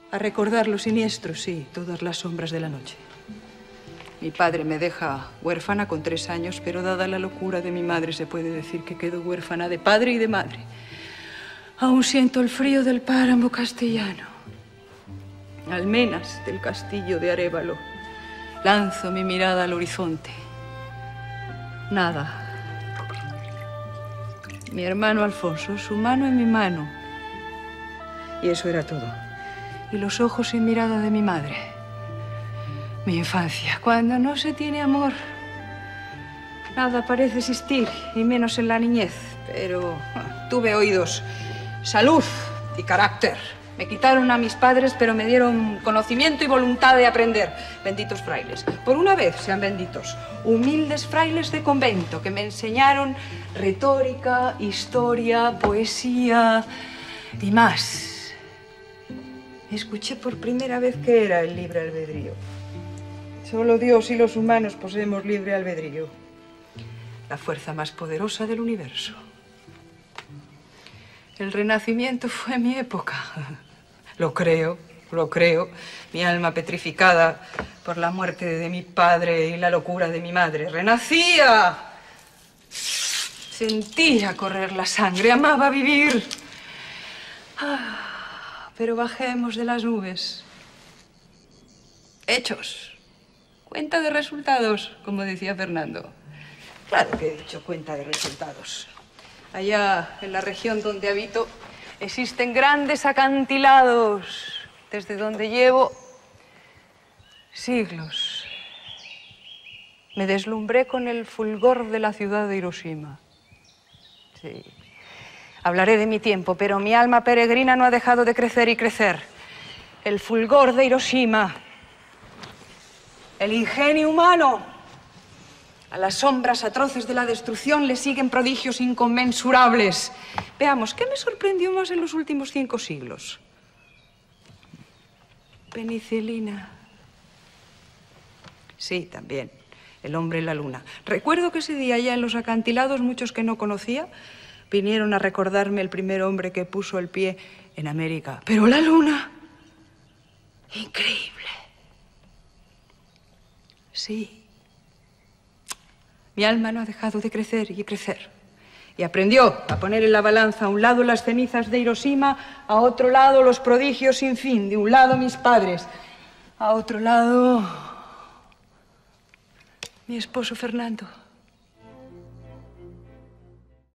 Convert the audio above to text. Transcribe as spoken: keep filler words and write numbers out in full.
A recordar lo siniestro, sí, todas las sombras de la noche. Mi padre me deja huérfana con tres años, pero dada la locura de mi madre, se puede decir que quedo huérfana de padre y de madre. Aún siento el frío del páramo castellano. Almenas del castillo de Arévalo. Lanzo mi mirada al horizonte. Nada. Mi hermano Alfonso, su mano en mi mano. Y eso era todo. Y los ojos y mirada de mi madre. Mi infancia, cuando no se tiene amor, nada parece existir, y menos en la niñez. Pero tuve oídos, salud y carácter. Me quitaron a mis padres, pero me dieron conocimiento y voluntad de aprender. Benditos frailes. Por una vez sean benditos. Humildes frailes de convento que me enseñaron retórica, historia, poesía y más. Escuché por primera vez qué era el libre albedrío. Solo Dios y los humanos poseemos libre albedrío. La fuerza más poderosa del universo. El Renacimiento fue mi época. Lo creo, lo creo. Mi alma petrificada por la muerte de mi padre y la locura de mi madre. ¡Renacía! Sentía correr la sangre, amaba vivir. Ah, pero bajemos de las nubes. Hechos. Cuenta de resultados, como decía Fernando. Claro que he dicho cuenta de resultados. Allá, en la región donde habito, existen grandes acantilados, desde donde llevo siglos. Me deslumbré con el fulgor de la ciudad de Hiroshima. Sí. Hablaré de mi tiempo, pero mi alma peregrina no ha dejado de crecer y crecer. El fulgor de Hiroshima. El ingenio humano. A las sombras atroces de la destrucción le siguen prodigios inconmensurables. Veamos, ¿qué me sorprendió más en los últimos cinco siglos? Penicilina. Sí, también. El hombre en la luna. Recuerdo que ese día allá en los acantilados, muchos que no conocía, vinieron a recordarme el primer hombre que puso el pie en América. Pero la luna... increíble. Sí. Mi alma no ha dejado de crecer y crecer. Y aprendió a poner en la balanza a un lado las cenizas de Hiroshima, a otro lado los prodigios sin fin. De un lado mis padres, a otro lado mi esposo Fernando.